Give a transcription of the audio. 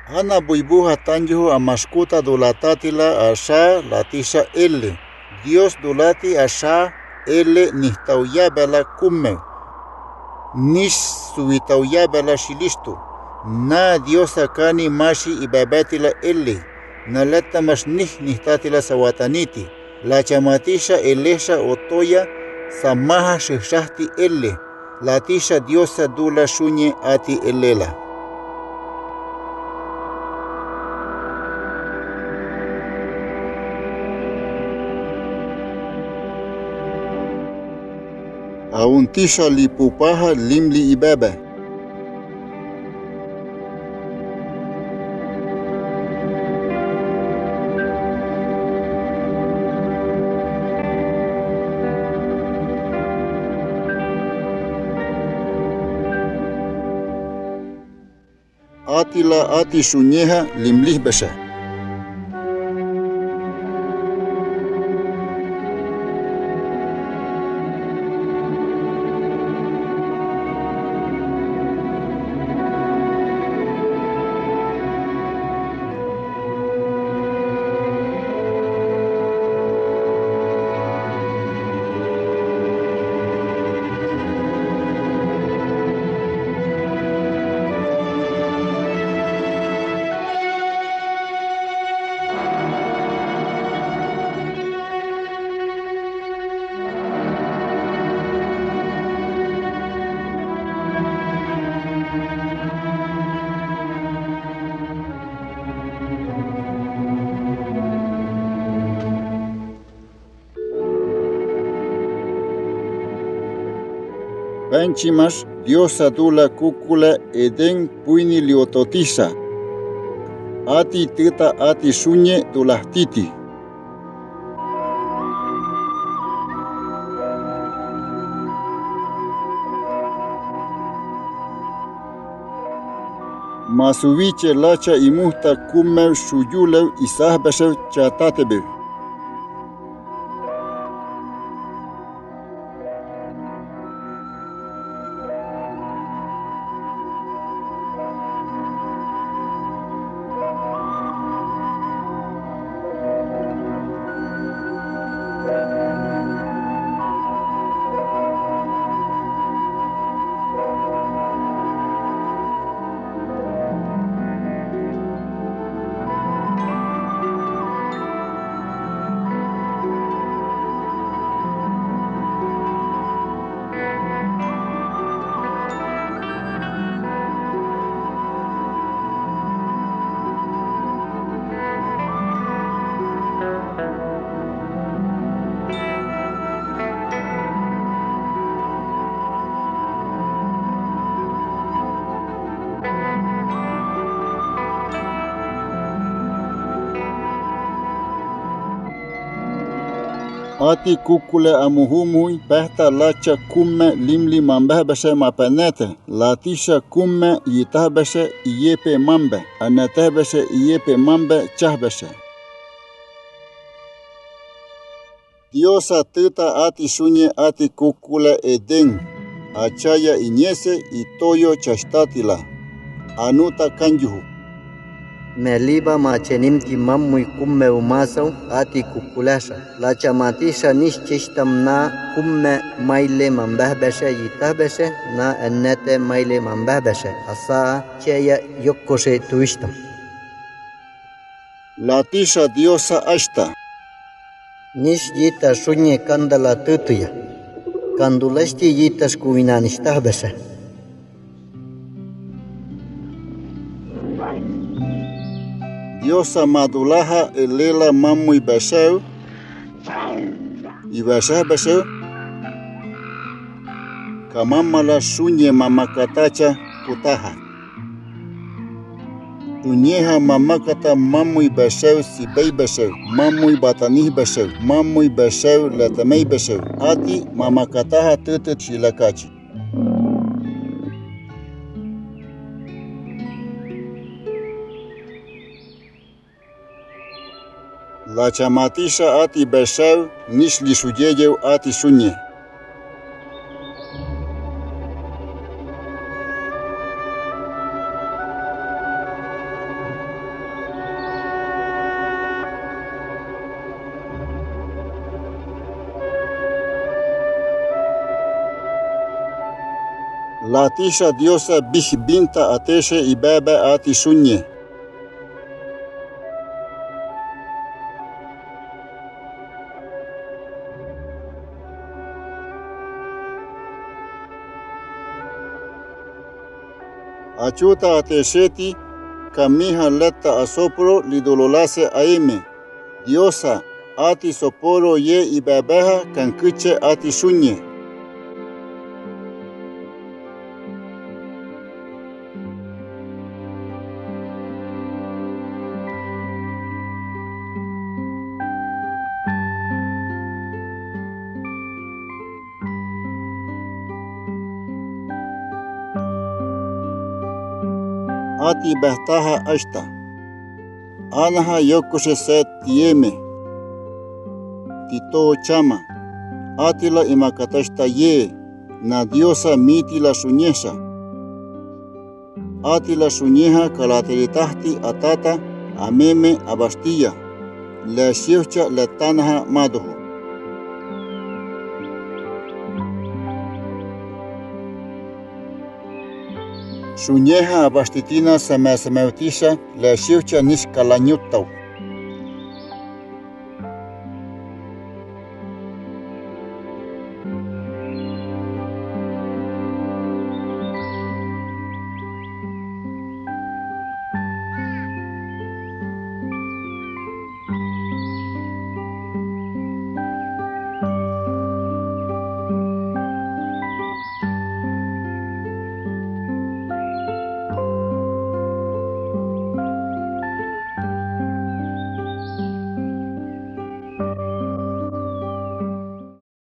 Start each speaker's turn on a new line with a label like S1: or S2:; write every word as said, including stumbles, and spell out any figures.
S1: Ana buibuja tanjuhu amaskuta dulatatila asha latisha ele. Dios dulati asha ele nihtauyabela kummeu. Nish suitauyabela shilistu. Na Dios akani mashi ibabatila ele. Naleta mas nih nihtatila sawataniti. La chamatisha elesha otoya samaha shishahti ele. Latisha Diosa dula shunye ati elela. Auntisha lipupaha limli ibaba. Atila ati shunyeha limlih basha. Panchimash Diosa dula kukula eden puini liototisa. Ati tita ati shunye dulahtiti. Masuviche lacha imuhta kummew shuyulew isahbashew chatatebew. Ati kukule amuhumuy pehta lacha kumme limli mambehbeshe mapenete. Latisha kumme yitahbeshe iyepe mambe. Anetehbeshe iyepe mambe chahbeshe. Diosa tita ati shunye ati kukule eden. Achaya inyese itoyo chashtatila. Anuta kanjuhu.
S2: Meliba machenimti mamui kumme umasaw ati kukulasha. La chamatisha nishchishtam na kumme maile mambahbeshe yitahbeshe na ennete maile mambahbeshe. Asa cheya yokkoshe tuishtam.
S1: Latisha Diosa ashta.
S2: Nish yita shunye kandala tutuya. Kandulashti yitas kuinanishtahbeshe.
S1: Diosa madulaha elela mamui bashew. Ibashah bashew. Kamamala shunye mamakatacha kutaha. Tunyeha mamakata mamui bashew sibay bashew. Mamui batanih bashew. Mamui bashew latamay bashew. Ati mamakataha tutu chilakachi. La chamatisha ati bashew nish lishuyeyew ati shunye. Latisha diosa bih binta ateshe ibebe ati sunye. Achuta atesheti kamiha letta asopro lidololase aime. Diosa ati soporo ye ibebeha kankuche ati sunye. Ati behtaha ashta. Anaha yokoshe set tieme. Tito chama. Atila imakatashta ye. Na diosa miti la sunyesha. Atila sunyeha kalateritahti atata ameme abastilla. Le shiucha le tanaha madoho. Sunyeha abastitina semesemeutisha le shiucha nish kalanyutau.